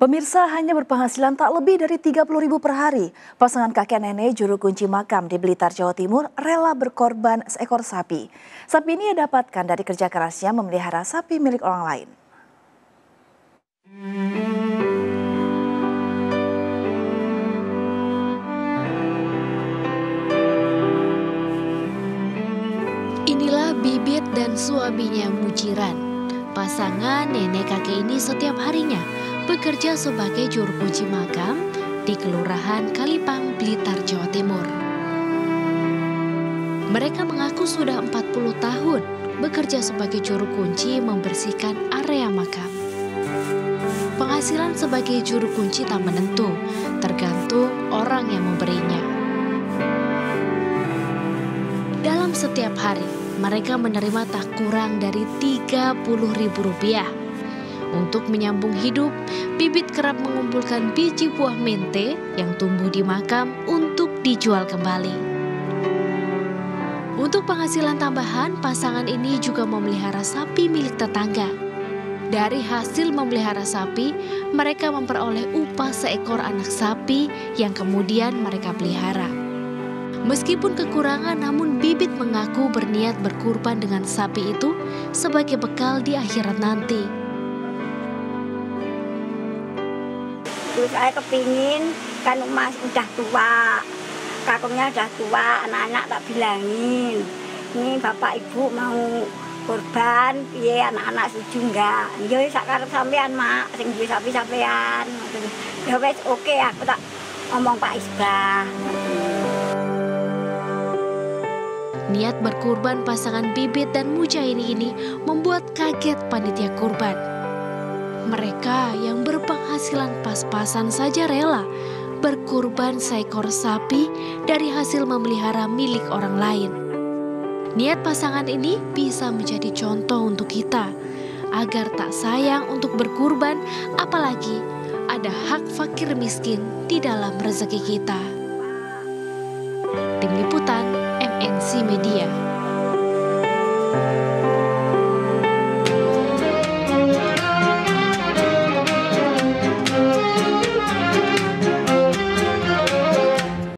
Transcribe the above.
Pemirsa, hanya berpenghasilan tak lebih dari 30.000 per hari. Pasangan kakek nenek juru kunci makam di Blitar, Jawa Timur rela berkorban seekor sapi. Sapi ini ia dapatkan dari kerja kerasnya memelihara sapi milik orang lain. Inilah Bibit dan suaminya Mujiran. Pasangan nenek kakek ini setiap harinya bekerja sebagai juru kunci makam di Kelurahan Kalipang, Blitar, Jawa Timur. Mereka mengaku sudah 40 tahun bekerja sebagai juru kunci membersihkan area makam. Penghasilan sebagai juru kunci tak menentu, tergantung orang yang memberinya. Dalam setiap hari, mereka menerima tak kurang dari Rp30.000. Untuk menyambung hidup, Bibit kerap mengumpulkan biji buah mente yang tumbuh di makam untuk dijual kembali. Untuk penghasilan tambahan, pasangan ini juga memelihara sapi milik tetangga. Dari hasil memelihara sapi, mereka memperoleh upah seekor anak sapi yang kemudian mereka pelihara. Meskipun kekurangan, namun Bibit mengaku berniat berkurban dengan sapi itu sebagai bekal di akhirat nanti. Terus saya kepingin, kan Mas udah tua, kakungnya udah tua, anak-anak tak bilangin. Ini bapak ibu mau kurban, piye anak-anak setuju enggak? Ya sak karep sampean mak, sing duwe sapi sampean. Ya wis oke, aku tak ngomong Pak Isbah. Niat berkurban pasangan Bibit dan Mujaini ini membuat kaget panitia kurban. Mereka yang berpenghasilan pas-pasan saja rela berkurban seekor sapi dari hasil memelihara milik orang lain. Niat pasangan ini bisa menjadi contoh untuk kita agar tak sayang untuk berkurban, apalagi ada hak fakir miskin di dalam rezeki kita. Tim Liputan MNC Media.